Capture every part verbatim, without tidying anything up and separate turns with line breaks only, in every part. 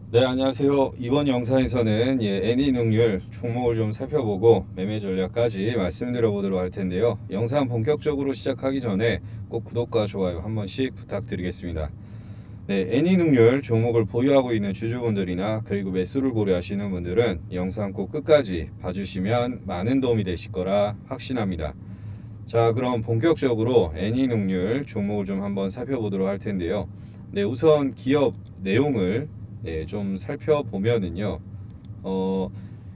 네, 안녕하세요. 이번 영상에서는 예, 애니능률 종목을 좀 살펴보고 매매 전략까지 말씀드려 보도록 할 텐데요. 영상 본격적으로 시작하기 전에 꼭 구독과 좋아요 한 번씩 부탁드리겠습니다. 네, 애니능률 종목을 보유하고 있는 주주분들이나 그리고 매수를 고려하시는 분들은 영상 꼭 끝까지 봐주시면 많은 도움이 되실 거라 확신합니다. 자, 그럼 본격적으로 애니능률 종목을 좀 한번 살펴보도록 할 텐데요. 네, 우선 기업 내용을 네, 좀 살펴보면은요. 어,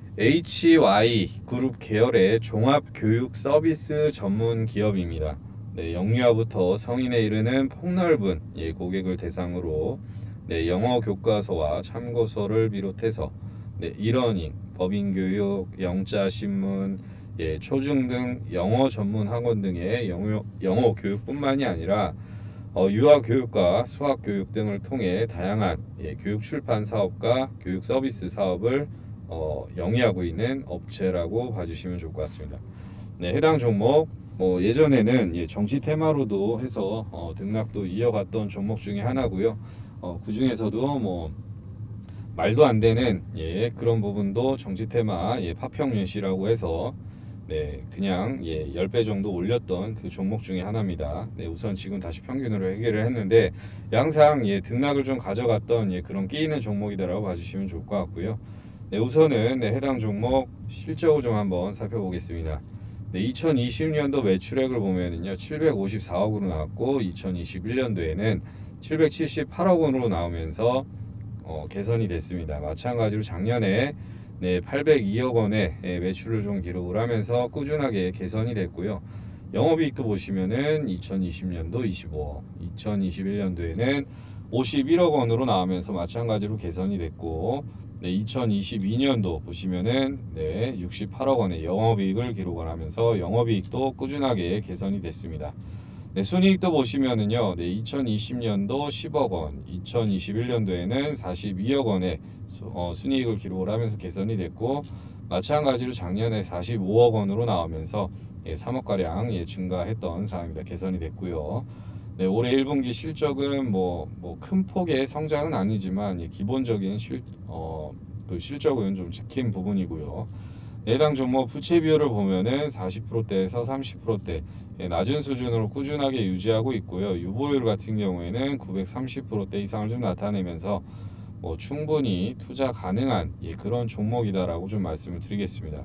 에이치와이 그룹 계열의 종합교육 서비스 전문 기업입니다. 네, 영유아부터 성인에 이르는 폭넓은 예, 고객을 대상으로 네, 영어 교과서와 참고서를 비롯해서 네, 이러닝, 법인교육, 영자신문, 예, 초중 등 영어 전문 학원 등의 영어, 영어 교육뿐만이 아니라 어, 유아 교육과 수학 교육 등을 통해 다양한 예, 교육 출판 사업과 교육 서비스 사업을 어, 영위하고 있는 업체라고 봐주시면 좋을 것 같습니다. 네, 해당 종목 뭐 예전에는 예, 정치 테마로도 해서 어, 등락도 이어갔던 종목 중에 하나고요. 어, 그 중에서도 뭐 말도 안 되는 예, 그런 부분도 정치 테마 예, 파평윤씨라고 해서 네, 그냥 예, 십 배 정도 올렸던 그 종목 중에 하나입니다. 네, 우선 지금 다시 평균으로 해결을 했는데 양상 예, 등락을 좀 가져갔던 예, 그런 끼이는 종목이다라고 봐주시면 좋을 것 같고요. 네, 우선은 네, 해당 종목 실적을 좀 한번 살펴보겠습니다. 네, 이천이십 년도 매출액을 보면은요, 칠백오십사억으로 나왔고 이천이십일 년도에는 칠백칠십팔억 원으로 나오면서 어, 개선이 됐습니다. 마찬가지로 작년에 네, 팔백이억 원의 예, 매출을 좀 기록을 하면서 꾸준하게 개선이 됐고요. 영업이익도 보시면은 이천이십 년도 이십오억, 이천이십일 년도에는 오십일억 원으로 나오면서 마찬가지로 개선이 됐고, 네, 이천이십이 년도 보시면은 네, 육십팔억 원의 영업이익을 기록을 하면서 영업이익도 꾸준하게 개선이 됐습니다. 네, 순이익도 보시면은요, 네, 이천이십 년도 십억 원, 이천이십일 년도에는 사십이억 원의 수, 어, 순이익을 기록을 하면서 개선이 됐고, 마찬가지로 작년에 사십오억 원으로 나오면서 예, 삼억가량 예, 증가했던 상황입니다. 개선이 됐고요. 네, 올해 일 분기 실적은 뭐, 뭐 큰 폭의 성장은 아니지만 예, 기본적인 실, 어, 그 실적은 좀 지킨 부분이고요. 해당 종목 부채 비율을 보면은 사십 퍼센트대에서 삼십 퍼센트대 예, 낮은 수준으로 꾸준하게 유지하고 있고요. 유보율 같은 경우에는 구백삼십 퍼센트대 이상을 좀 나타내면서 뭐 충분히 투자 가능한 예, 그런 종목이다라고 좀 말씀을 드리겠습니다.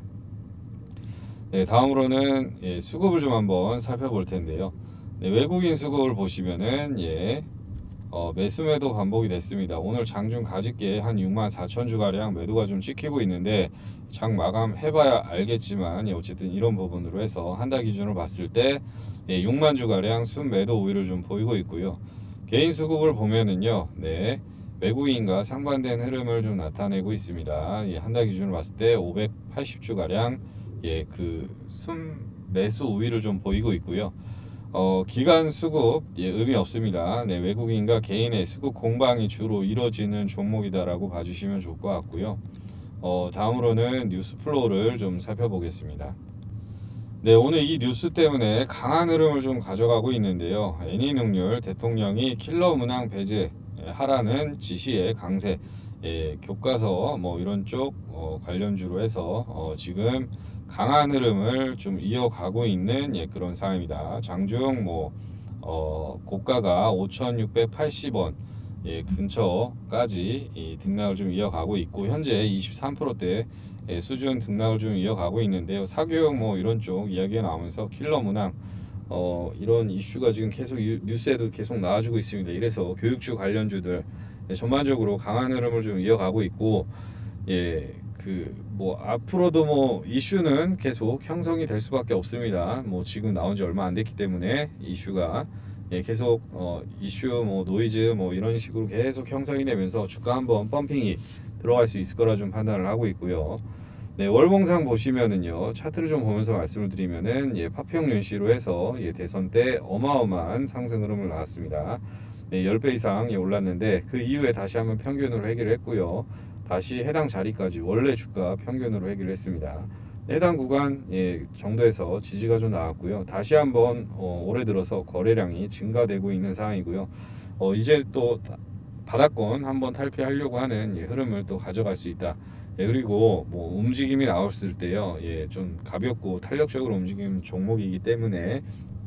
네, 다음으로는 예, 수급을 좀 한번 살펴볼 텐데요. 네, 외국인 수급을 보시면은 예, 어, 매수매도 반복이 됐습니다. 오늘 장중 가짓게 한 육만 사천 주 가량 매도가 좀 찍히고 있는데 장 마감 해봐야 알겠지만 예, 어쨌든 이런 부분으로 해서 한 달 기준으로 봤을 때 예, 육만 주 가량 순매도 우위를 좀 보이고 있고요. 개인 수급을 보면은요, 네, 외국인과 상반된 흐름을 좀 나타내고 있습니다. 예, 한 달 기준으로 봤을 때 오백팔십 주 가량 예, 그 순매수 우위를 좀 보이고 있고요. 어, 기관 수급 예, 의미 없습니다. 네, 외국인과 개인의 수급 공방이 주로 이루어지는 종목이다라고 봐주시면 좋을 것 같고요. 어, 다음으로는 뉴스 플로우를 좀 살펴보겠습니다. 네, 오늘 이 뉴스 때문에 강한 흐름을 좀 가져가고 있는데요. 애니능률 대통령이 킬러 문항 배제하라는 지시의 강세, 예, 교과서 뭐 이런 쪽 어, 관련주로 해서 어, 지금 강한 흐름을 좀 이어가고 있는 예, 그런 상황입니다. 장중 뭐 어, 고가가 오천육백팔십 원 예, 근처까지 이 등락을 좀 이어가고 있고 현재 이십삼 퍼센트대 예, 수준 등락을 좀 이어가고 있는데요. 사교육 뭐 이런 쪽 이야기가 나오면서 킬러 문항 어, 이런 이슈가 지금 계속 유, 뉴스에도 계속 나와주고 있습니다. 이래서 교육주 관련주들 예, 전반적으로 강한 흐름을 좀 이어가고 있고 예, 그 뭐 앞으로도 뭐 이슈는 계속 형성이 될 수밖에 없습니다. 뭐 지금 나온 지 얼마 안 됐기 때문에 이슈가 예, 계속 어, 이슈 뭐 노이즈 뭐 이런 식으로 계속 형성이 되면서 주가 한번 펌핑이 들어갈 수 있을 거라 좀 판단을 하고 있고요. 네, 월봉상 보시면은요, 차트를 좀 보면서 말씀을 드리면은, 예, 파평윤씨로 해서, 예, 대선 때 어마어마한 상승 흐름을 나왔습니다. 네, 십 배 이상 예, 올랐는데, 그 이후에 다시 한번 평균으로 해결을 했고요. 다시 해당 자리까지 원래 주가 평균으로 해결을 했습니다. 해당 구간 예, 정도에서 지지가 좀 나왔고요. 다시 한번 어, 올해 들어서 거래량이 증가되고 있는 상황이고요. 어, 이제 또 바닥권 한번 탈피하려고 하는 예, 흐름을 또 가져갈 수 있다. 예, 그리고 뭐 움직임이 나왔을 때요, 예, 좀 가볍고 탄력적으로 움직이는 종목이기 때문에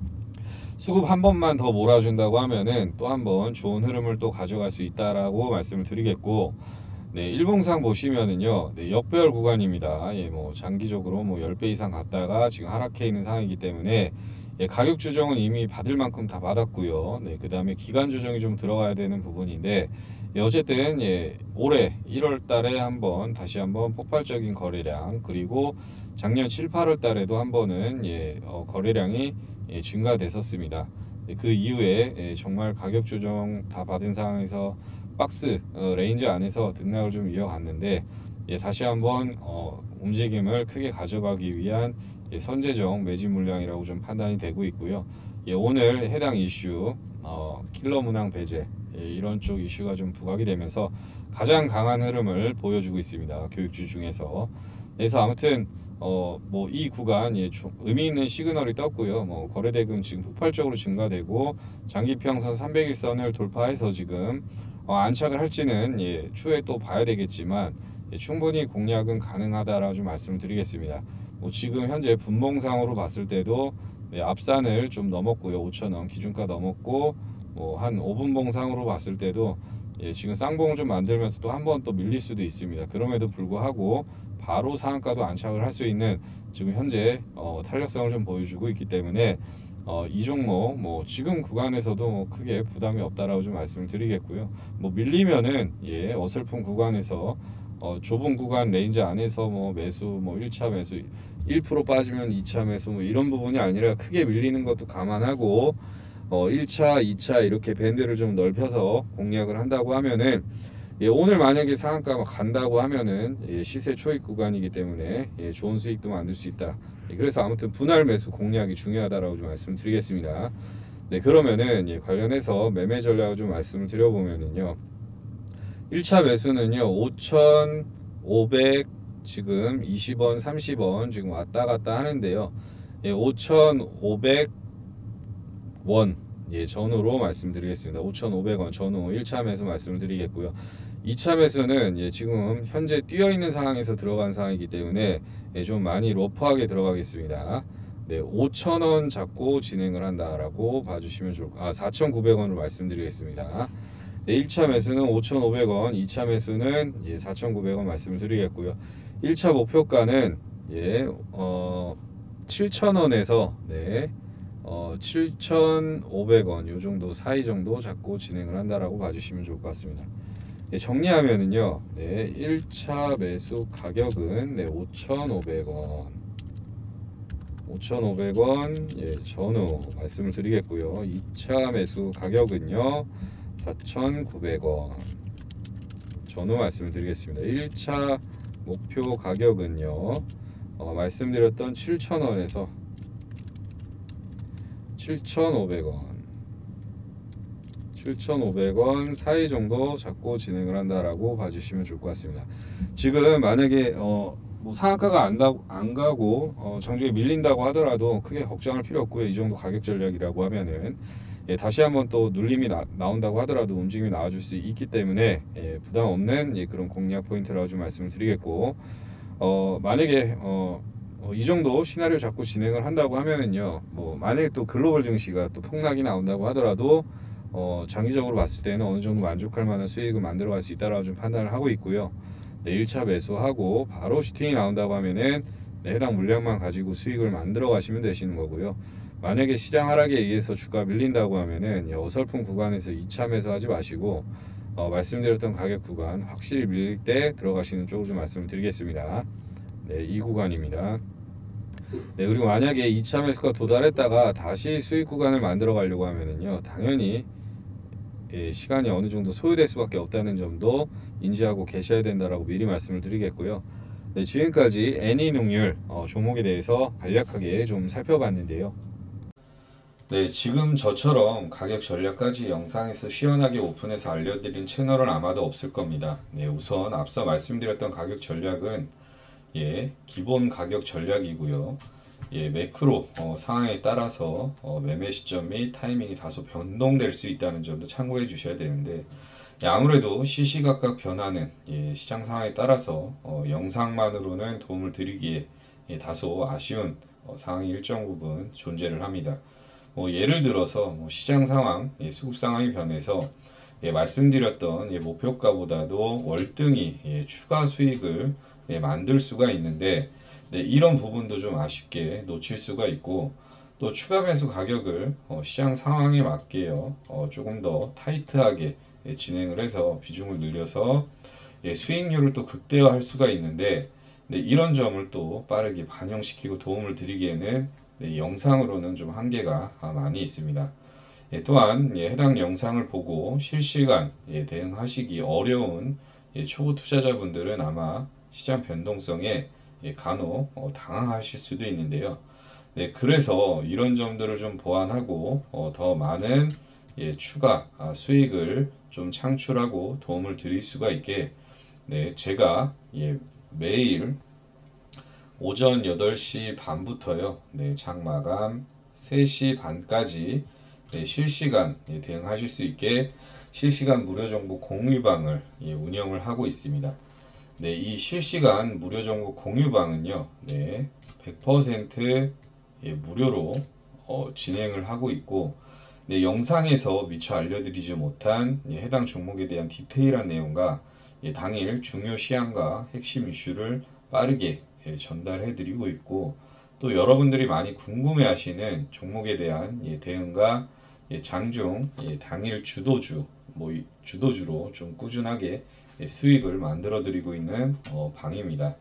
수급 한 번만 더 몰아준다고 하면은 또 한 번 좋은 흐름을 또 가져갈 수 있다라고 말씀을 드리겠고, 네, 일봉상 보시면은요, 네, 역배열 구간입니다. 예, 뭐 장기적으로 뭐 십 배 이상 갔다가 지금 하락해 있는 상황이기 때문에 예, 가격 조정은 이미 받을 만큼 다 받았고요. 네, 그 다음에 기간 조정이 좀 들어가야 되는 부분인데, 예, 어쨌든 예, 올해 일월 달에 한번 다시 한번 폭발적인 거래량, 그리고 작년 칠, 팔월 달에도 한 번은 예, 어, 거래량이 예, 증가됐었습니다. 예, 그 이후에 예, 정말 가격 조정 다 받은 상황에서 박스 어, 레인지 안에서 등락을 좀 이어갔는데, 예, 다시 한번 어, 움직임을 크게 가져가기 위한 예, 선제적 매집 물량이라고 좀 판단이 되고 있고요. 예, 오늘 해당 이슈 어, 킬러 문항 배제 예, 이런 쪽 이슈가 좀 부각이 되면서 가장 강한 흐름을 보여주고 있습니다. 교육주 중에서. 그래서 아무튼 어, 뭐 이 구간 예, 좀 의미 있는 시그널이 떴고요. 뭐 거래대금 지금 폭발적으로 증가되고 장기평선 삼백 일선을 돌파해서 지금 어, 안착을 할지는 예, 추후에 또 봐야 되겠지만 예, 충분히 공략은 가능하다라고 좀 말씀을 드리겠습니다. 뭐 지금 현재 분봉상으로 봤을 때도 네, 앞산을 좀 넘었고요. 오천 원 기준가 넘었고, 뭐 한 오 분봉상으로 봤을 때도 예, 지금 쌍봉을 좀 만들면서 또 한 번 또 밀릴 수도 있습니다. 그럼에도 불구하고 바로 상한가도 안착을 할 수 있는 지금 현재 어, 탄력성을 좀 보여주고 있기 때문에 어, 이 종목 뭐 지금 구간에서도 뭐 크게 부담이 없다라고 좀 말씀을 드리겠고요. 뭐 밀리면은 예, 어설픈 구간에서 어, 좁은 구간 레인지 안에서 뭐 매수 뭐 일 차 매수 일 퍼센트 빠지면 이 차 매수 뭐 이런 부분이 아니라 크게 밀리는 것도 감안하고 어, 일 차, 이 차 이렇게 밴드를 좀 넓혀서 공략을 한다고 하면은 예, 오늘 만약에 상한가가 간다고 하면은 예, 시세 초입 구간이기 때문에 예, 좋은 수익도 만들 수 있다. 예, 그래서 아무튼 분할 매수 공략이 중요하다라고 좀 말씀드리겠습니다. 네, 그러면은 예, 관련해서 매매 전략을 좀 말씀을 드려보면은요, 일 차 매수는요 오천오백 지금 이십 원, 삼십 원 지금 왔다 갔다 하는데요. 예, 오천오백 원 예, 전후로 말씀드리겠습니다. 오천오백 원 전후 일 차 매수 말씀을 드리겠고요. 이 차 매수는 예, 지금 현재 뛰어 있는 상황에서 들어간 상황이기 때문에 예, 좀 많이 러프하게 들어가겠습니다. 네, 오천 원 잡고 진행을 한다라고 봐주시면 좋을 아 사천구백 원으로 말씀드리겠습니다. 네, 일 차 매수는 오천오백 원, 이 차 매수는 예, 사천구백 원 말씀을 드리겠고요. 일 차 목표가는 예, 어, 칠천 원에서 네, 어, 칠천오백 원 요 정도 사이 정도 잡고 진행을 한다라고 봐주시면 좋을 것 같습니다. 예, 정리하면은요, 네, 일 차 매수 가격은 네, 오천오백 원, 오천오백 원 예, 전후 말씀을 드리겠고요. 이 차 매수 가격은요, 사천구백 원 전후 말씀을 드리겠습니다. 일 차 목표 가격은요, 어, 말씀드렸던 칠천 원에서 칠천오백 원, 칠천오백 원 사이 정도 잡고 진행을 한다라고 봐주시면 좋을 것 같습니다. 지금 만약에 어, 뭐 상한가가 안, 다, 안 가고 어, 장중에 밀린다고 하더라도 크게 걱정할 필요 없고요. 이 정도 가격 전략이라고 하면은 예, 다시 한번 또 눌림이 나, 나온다고 하더라도 움직임이 나와줄 수 있기 때문에 예, 부담 없는 예, 그런 공략 포인트라고 좀 말씀을 드리겠고, 어, 만약에 어, 어, 이 정도 시나리오 잡고 진행을 한다고 하면은요, 뭐 만약에 또 글로벌 증시가 또 폭락이 나온다고 하더라도 어, 장기적으로 봤을 때는 어느 정도 만족할 만한 수익을 만들어갈 수 있다라고 좀 판단을 하고 있고요. 네, 일 차 매수하고 바로 슈팅이 나온다고 하면은 네, 해당 물량만 가지고 수익을 만들어 가시면 되시는 거고요. 만약에 시장 하락에 의해서 주가 밀린다고 하면은 어설픈 구간에서 이 차 매수하지 마시고 어, 말씀드렸던 가격 구간 확실히 밀릴 때 들어가시는 쪽으로 좀 말씀을 드리겠습니다. 네, 이 구간입니다. 네, 그리고 만약에 이 차 매수가 도달했다가 다시 수익 구간을 만들어 가려고 하면은요, 당연히 예, 시간이 어느 정도 소요될 수밖에 없다는 점도 인지하고 계셔야 된다라고 미리 말씀을 드리겠고요. 네, 지금까지 애니농률 어, 종목에 대해서 간략하게 좀 살펴봤는데요. 네, 지금 저처럼 가격 전략까지 영상에서 시원하게 오픈해서 알려드린 채널은 아마도 없을 겁니다. 네, 우선 앞서 말씀드렸던 가격 전략은 예, 기본 가격 전략이고요. 예, 매크로 어, 상황에 따라서 어, 매매 시점 및 타이밍이 다소 변동될 수 있다는 점도 참고해 주셔야 되는데, 예, 아무래도 시시각각 변하는 예, 시장 상황에 따라서 어, 영상만으로는 도움을 드리기에 예, 다소 아쉬운 어, 상황이 일정 부분 존재를 합니다. 뭐 예를 들어서 뭐 시장 상황, 예, 수급 상황이 변해서 예, 말씀드렸던 예, 목표가보다도 월등히 예, 추가 수익을 예, 만들 수가 있는데 네, 이런 부분도 좀 아쉽게 놓칠 수가 있고 또 추가 매수 가격을 어, 시장 상황에 맞게요 어, 조금 더 타이트하게 예, 진행을 해서 비중을 늘려서 예, 수익률을 또 극대화할 수가 있는데 네, 이런 점을 또 빠르게 반영시키고 도움을 드리기에는 네, 영상으로는 좀 한계가 아, 많이 있습니다. 예, 또한 예, 해당 영상을 보고 실시간 예, 대응하시기 어려운 예, 초보 투자자분들은 아마 시장 변동성에 예, 간혹 어, 당황하실 수도 있는데요. 네, 그래서 이런 점들을 좀 보완하고 어, 더 많은 예, 추가 아, 수익을 좀 창출하고 도움을 드릴 수가 있게 네, 제가 예, 매일 오전 여덟 시 반부터요. 네, 장 마감 세 시 반까지 네, 실시간 예, 대응하실 수 있게 실시간 무료 정보 공유방을 예, 운영을 하고 있습니다. 네, 이 실시간 무료 정보 공유방은요, 네, 백 퍼센트 예, 무료로 어, 진행을 하고 있고, 네, 영상에서 미처 알려드리지 못한 예, 해당 종목에 대한 디테일한 내용과 예, 당일 중요 시황과 핵심 이슈를 빠르게 예, 전달해드리고 있고, 또 여러분들이 많이 궁금해하시는 종목에 대한 예, 대응과 예, 장중 예, 당일 주도주, 뭐 이- 주도주로 좀 꾸준하게 예, 수익을 만들어 드리고 있는 어, 방입니다.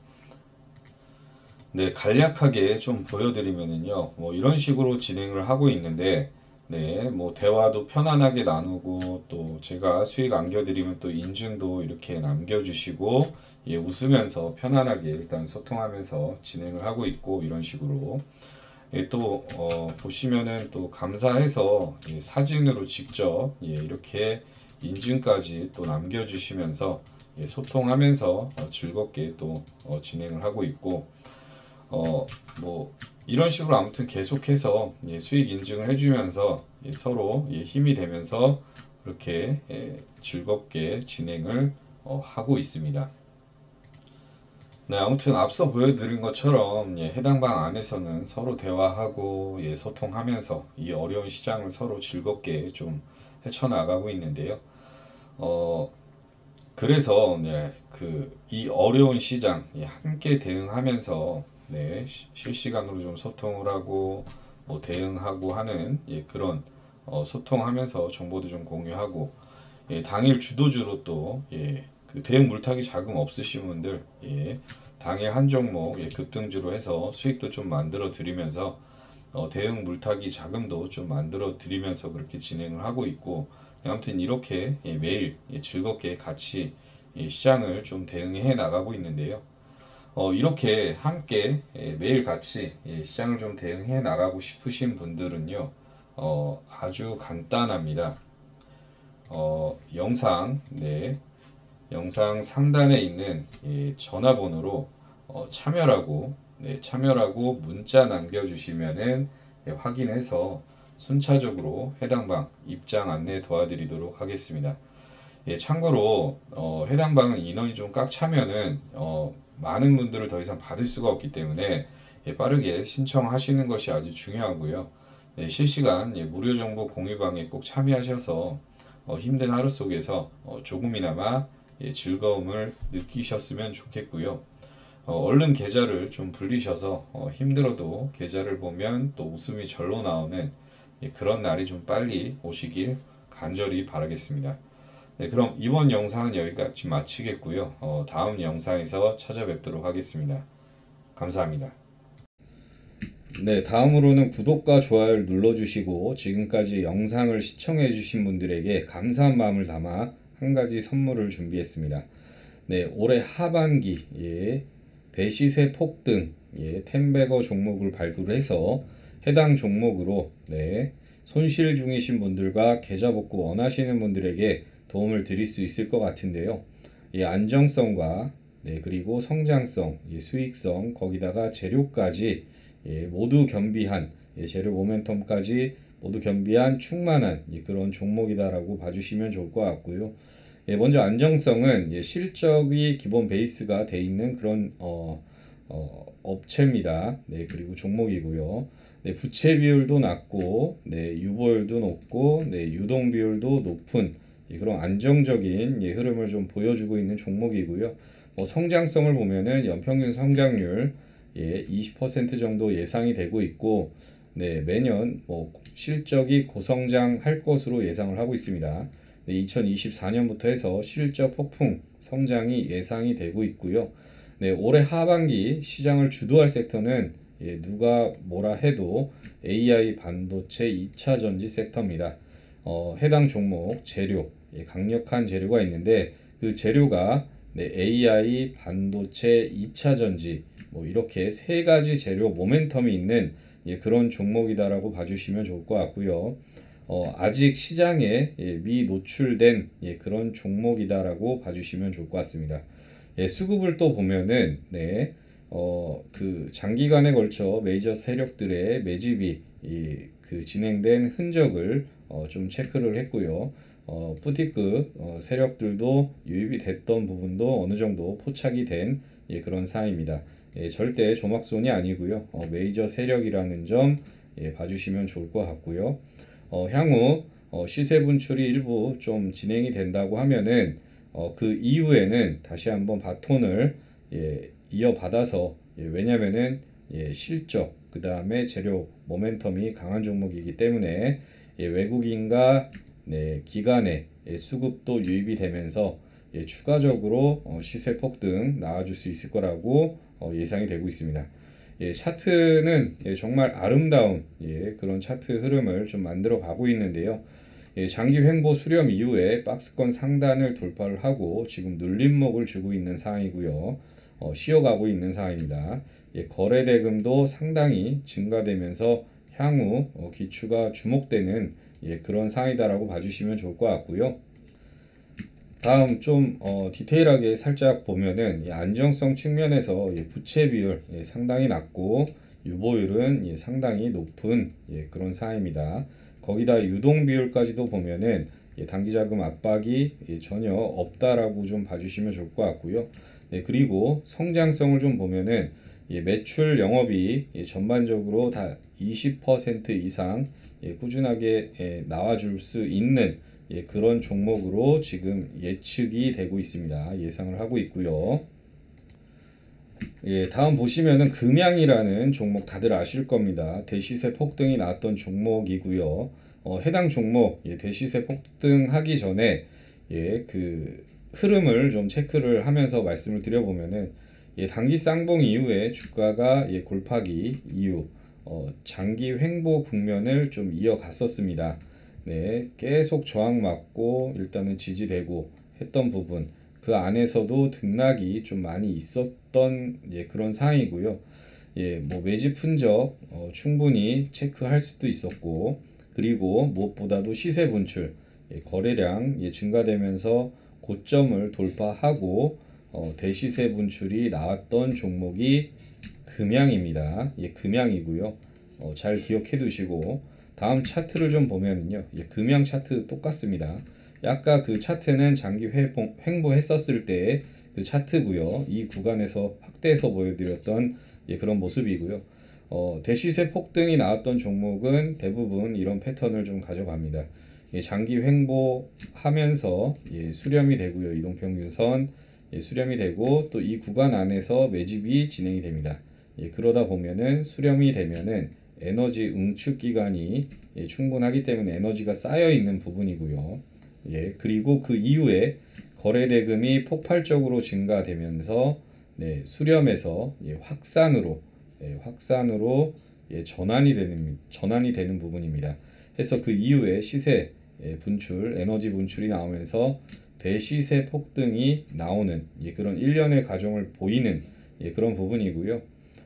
네, 간략하게 좀 보여드리면은요, 뭐 이런 식으로 진행을 하고 있는데, 네, 뭐 대화도 편안하게 나누고, 또 제가 수익 안겨드리면 또 인증도 이렇게 남겨주시고, 예, 웃으면서 편안하게 일단 소통하면서 진행을 하고 있고, 이런 식으로. 예, 또, 어, 보시면은 또 감사해서 예, 사진으로 직접 예, 이렇게 인증까지 또 남겨주시면서 예, 소통하면서 어, 즐겁게 또 어, 진행을 하고 있고, 어, 뭐, 이런 식으로 아무튼 계속해서 예, 수익 인증을 해주면서 예, 서로 예, 힘이 되면서 그렇게 예, 즐겁게 진행을 어, 하고 있습니다. 네, 아무튼 앞서 보여드린 것처럼 예, 해당 방 안에서는 서로 대화하고 예, 소통하면서 이 어려운 시장을 서로 즐겁게 좀 헤쳐나가고 있는데요. 어, 그래서 네, 그 이 어려운 시장 예, 함께 대응하면서 네, 시- 실시간으로 좀 소통을 하고 뭐 대응하고 하는 예, 그런 어, 소통하면서 정보도 좀 공유하고 예, 당일 주도주로 또 예, 그 대응 물타기 자금 없으신 분들 예, 당일 한 종목 예, 급등주로 해서 수익도 좀 만들어 드리면서 어, 대응 물타기 자금도 좀 만들어 드리면서 그렇게 진행을 하고 있고 아무튼 이렇게 예, 매일 예, 즐겁게 같이 예, 시장을 좀 대응해 나가고 있는데요. 어, 이렇게 함께 예, 매일 같이 예, 시장을 좀 대응해 나가고 싶으신 분들은요. 어, 아주 간단합니다. 어, 영상 네, 영상 상단에 있는 예, 전화번호로 어, 참여라고 네, 참여라고 문자 남겨주시면은 예, 확인해서 순차적으로 해당 방 입장 안내 도와드리도록 하겠습니다. 예, 참고로 어, 해당 방은 인원이 좀 꽉 차면은 어, 많은 분들을 더 이상 받을 수가 없기 때문에 예, 빠르게 신청하시는 것이 아주 중요하고요. 네, 실시간 예, 무료 정보 공유방에 꼭 참여하셔서 어, 힘든 하루 속에서 어, 조금이나마 예, 즐거움을 느끼셨으면 좋겠고요. 어, 얼른 계좌를 좀 불리셔서 어, 힘들어도 계좌를 보면 또 웃음이 절로 나오는 예, 그런 날이 좀 빨리 오시길 간절히 바라겠습니다. 네, 그럼 이번 영상은 여기까지 마치겠고요. 어, 다음 영상에서 찾아뵙도록 하겠습니다. 감사합니다. 네, 다음으로는 구독과 좋아요를 눌러주시고 지금까지 영상을 시청해주신 분들에게 감사한 마음을 담아 한 가지 선물을 준비했습니다. 네, 올해 하반기 예, 대시세 폭등 예, 텐베거 종목을 발굴해서 해당 종목으로 네, 손실 중이신 분들과 계좌 복구 원하시는 분들에게 도움을 드릴 수 있을 것 같은데요. 예, 안정성과 네, 그리고 성장성, 예, 수익성, 거기다가 재료까지 예, 모두 겸비한 예, 재료 모멘텀까지 모두 겸비한 충만한 예, 그런 종목이다라고 봐주시면 좋을 것 같고요. 예, 먼저 안정성은 예, 실적이 기본 베이스가 돼 있는 그런 어, 어, 업체입니다. 네, 그리고 종목이고요. 네, 부채 비율도 낮고, 네, 유보율도 높고, 네, 유동 비율도 높은 예, 그런 안정적인 예, 흐름을 좀 보여주고 있는 종목이고요. 뭐 성장성을 보면은 연평균 성장률 예, 이십 퍼센트 정도 예상이 되고 있고, 네, 매년 뭐 실적이 고성장할 것으로 예상을 하고 있습니다. 네, 이천이십사 년부터 해서 실적 폭풍 성장이 예상이 되고 있고요. 네, 올해 하반기 시장을 주도할 섹터는 예, 누가 뭐라 해도 에이아이 반도체 이 차 전지 섹터입니다. 어, 해당 종목 재료, 예, 강력한 재료가 있는데 그 재료가 네, 에이아이 반도체 이 차 전지 뭐 이렇게 세 가지 재료 모멘텀이 있는 예, 그런 종목이다라고 봐주시면 좋을 것 같고요. 어, 아직 시장에 예, 미노출된 예, 그런 종목이다라고 봐주시면 좋을 것 같습니다. 예, 수급을 또 보면은 네, 어, 그 장기간에 걸쳐 메이저 세력들의 매집이 이, 그 진행된 흔적을 어, 좀 체크를 했고요. 어, 푸티급 어, 세력들도 유입이 됐던 부분도 어느 정도 포착이 된 예, 그런 사항입니다. 예, 절대 조막손이 아니고요. 어, 메이저 세력이라는 점 예, 봐주시면 좋을 것 같고요. 어, 향후 어, 시세 분출이 일부 좀 진행이 된다고 하면은 어, 그 이후에는 다시 한번 바톤을 예, 이어받아서 예, 왜냐면은 예, 실적 그 다음에 재료 모멘텀이 강한 종목이기 때문에 예, 외국인과 네, 기관의 예, 수급도 유입이 되면서 예, 추가적으로 어, 시세 폭등 나와줄 수 있을 거라고 어, 예상이 되고 있습니다. 예, 차트는 예, 정말 아름다운 예, 그런 차트 흐름을 좀 만들어 가고 있는데요. 예, 장기 횡보 수렴 이후에 박스권 상단을 돌파를 하고 지금 눌림목을 주고 있는 상황이고요. 어, 쉬어가고 있는 상황입니다. 예, 거래 대금도 상당히 증가되면서 향후 어, 기추가 주목되는 예, 그런 상황이다라고 봐주시면 좋을 것 같고요. 다음 좀 어, 디테일하게 살짝 보면은 이 안정성 측면에서 예, 부채 비율 예, 상당히 낮고 유보율은 예, 상당히 높은 예, 그런 상황입니다. 거기다 유동 비율까지도 보면은 예, 단기자금 압박이 예, 전혀 없다라고 좀 봐주시면 좋을 것 같고요. 네, 그리고 성장성을 좀 보면은 예, 매출 영업이 예, 전반적으로 다 이십 퍼센트 이상 예, 꾸준하게 예, 나와줄 수 있는 예, 그런 종목으로 지금 예측이 되고 있습니다. 예상을 하고 있고요. 예, 다음 보시면은 금양이라는 종목 다들 아실 겁니다. 대시세 폭등이 나왔던 종목이고요. 어, 해당 종목 예, 대시세 폭등하기 전에 예, 그 흐름을 좀 체크를 하면서 말씀을 드려보면은 예, 단기 쌍봉 이후에 주가가 예, 골파기 이후 어, 장기 횡보 국면을 좀 이어갔었습니다. 네, 계속 저항 맞고 일단은 지지되고 했던 부분 그 안에서도 등락이 좀 많이 있었던 예, 그런 상황이고요. 예, 뭐 매집 흔적 어, 충분히 체크할 수도 있었고 그리고 무엇보다도 시세 분출 예, 거래량 예, 증가되면서 고점을 돌파하고 어, 대시세 분출이 나왔던 종목이 금양입니다. 예, 금양이고요. 어, 잘 기억해 두시고 다음 차트를 좀 보면은요. 예, 금양 차트 똑같습니다. 아까 그 차트는 장기 회복, 횡보했었을 때의 그 차트고요. 이 구간에서 확대해서 보여드렸던 예, 그런 모습이고요. 어, 대시세 폭등이 나왔던 종목은 대부분 이런 패턴을 좀 가져갑니다. 예, 장기 횡보하면서 예, 수렴이 되고요. 이동평균선 예, 수렴이 되고 또 이 구간 안에서 매집이 진행이 됩니다. 예, 그러다 보면은 수렴이 되면은 에너지 응축 기간이 예, 충분하기 때문에 에너지가 쌓여 있는 부분이고요. 예, 그리고 그 이후에 거래 대금이 폭발적으로 증가되면서 네, 수렴에서 예, 확산으로 예, 확산으로 예, 전환이 되는 전환이 되는 부분입니다. 해서 그 이후에 시세 예, 분출, 에너지 분출이 나오면서 대시세 폭등이 나오는 예, 그런 일련의 과정을 보이는 예, 그런 부분이고요.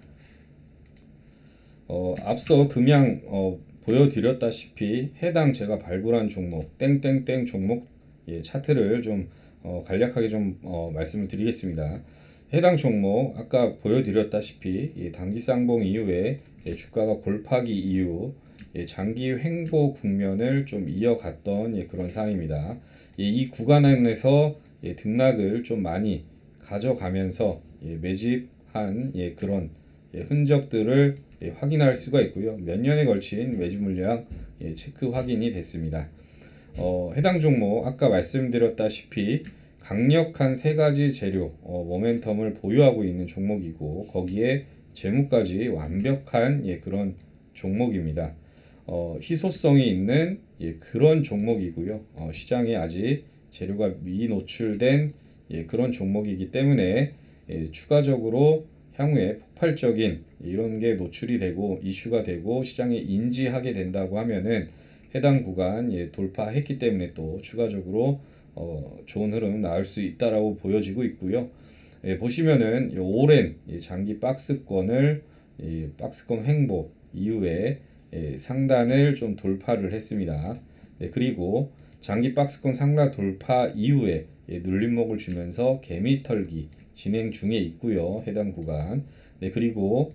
어, 앞서 금양 어, 보여드렸다시피 해당 제가 발굴한 종목 땡땡땡 종목 예, 차트를 좀 어, 간략하게 좀 어, 말씀을 드리겠습니다. 해당 종목 아까 보여드렸다시피 예, 단기 쌍봉 이후에 예, 주가가 골파기 이후 예, 장기 횡보 국면을 좀 이어갔던 예, 그런 상황입니다. 예, 이 구간 안에서 예, 등락을 좀 많이 가져가면서 예, 매집한 예, 그런 예, 흔적들을 예, 확인할 수가 있고요. 몇 년에 걸친 매집 물량 예, 체크 확인이 됐습니다. 어, 해당 종목 아까 말씀드렸다시피 강력한 세 가지 재료 어, 모멘텀을 보유하고 있는 종목이고 거기에 재무까지 완벽한 예, 그런 종목입니다. 어, 희소성이 있는 예, 그런 종목이고요. 어, 시장에 아직 재료가 미노출된 예, 그런 종목이기 때문에 예, 추가적으로 향후에 폭발적인 이런 게 노출이 되고 이슈가 되고 시장에 인지하게 된다고 하면은 해당 구간 예, 돌파했기 때문에 또 추가적으로 어, 좋은 흐름 나올 수 있다라고 보여지고 있고요. 예, 보시면은 이 오랜 예, 장기 박스권을 예, 박스권 횡보 이후에 예, 상단을 좀 돌파를 했습니다. 네, 그리고 장기 박스권 상단 돌파 이후에 예, 눌림목을 주면서 개미 털기 진행 중에 있고요. 해당 구간. 네, 그리고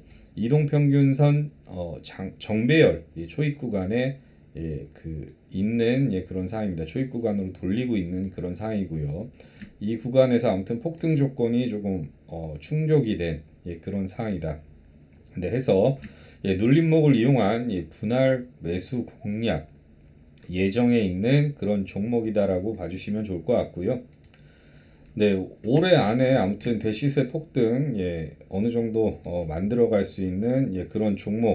이동평균선 어, 장, 정배열 예, 초입 구간에 예, 그 있는 예, 그런 상황입니다. 초입 구간으로 돌리고 있는 그런 상황이고요. 이 구간에서 아무튼 폭등 조건이 조금 어, 충족이 된 예, 그런 상황이다. 근데 해서 예, 눌림목을 이용한 예, 분할 매수 공략 예정에 있는 그런 종목이다라고 봐주시면 좋을 것 같고요. 네, 올해 안에 아무튼 대시세 폭등 예, 어느 정도 어, 만들어갈 수 있는 예, 그런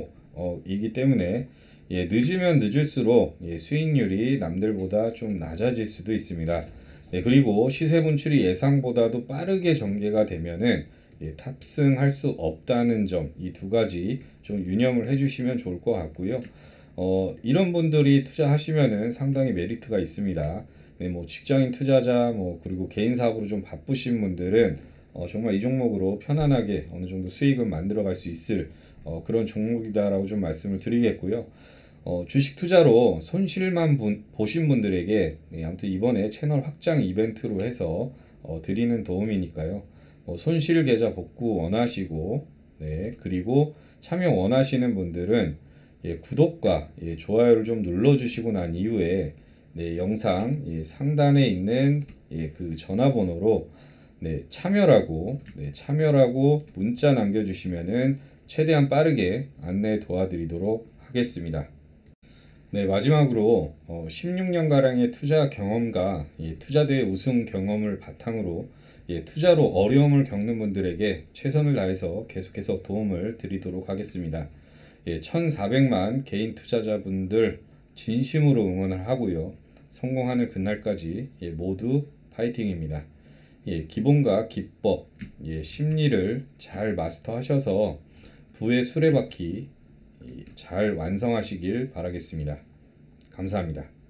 종목이기 때문에 예, 늦으면 늦을수록 예, 수익률이 남들보다 좀 낮아질 수도 있습니다. 네, 그리고 시세 분출이 예상보다도 빠르게 전개가 되면은 예, 탑승할 수 없다는 점, 이 두 가지 좀 유념을 해주시면 좋을 것 같고요. 어, 이런 분들이 투자하시면은 상당히 메리트가 있습니다. 네, 뭐 직장인 투자자, 뭐 그리고 개인 사업으로 좀 바쁘신 분들은 어, 정말 이 종목으로 편안하게 어느 정도 수익을 만들어갈 수 있을 어, 그런 종목이다라고 좀 말씀을 드리겠고요. 어, 주식 투자로 손실만 분, 보신 분들에게 네, 아무튼 이번에 채널 확장 이벤트로 해서 어, 드리는 도움이니까요. 어, 손실 계좌 복구 원하시고 네, 그리고 참여 원하시는 분들은 예, 구독과 예, 좋아요를 좀 눌러주시고 난 이후에 네, 영상 예, 상단에 있는 예, 그 전화번호로 네, 참여라고 네, 참여라고 문자 남겨주시면은 최대한 빠르게 안내 도와드리도록 하겠습니다. 네, 마지막으로 어, 십육 년가량의 투자 경험과 예, 투자대회 우승 경험을 바탕으로 예, 투자로 어려움을 겪는 분들에게 최선을 다해서 계속해서 도움을 드리도록 하겠습니다. 예, 천사백만 개인 투자자분들 진심으로 응원을 하고요. 성공하는 그날까지 예, 모두 파이팅입니다. 예, 기본과 기법, 예, 심리를 잘 마스터하셔서 부의 수레바퀴 잘 완성하시길 바라겠습니다. 감사합니다.